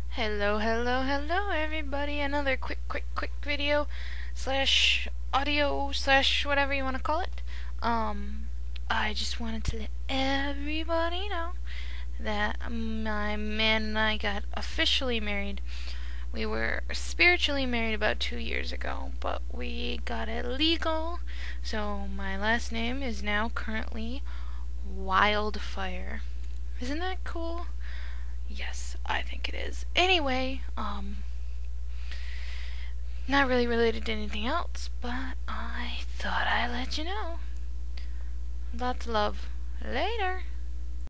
Hello everybody. Another quick video slash audio slash whatever you want to call it. I just wanted to let everybody know that my man and I got officially married. We were spiritually married about 2 years ago, but we got it legal. So my last name is now currently Wildfire. Isn't that cool? Yes, I think it is. Anyway, not really related to anything else, but I thought I'd let you know. Lots of love. Later.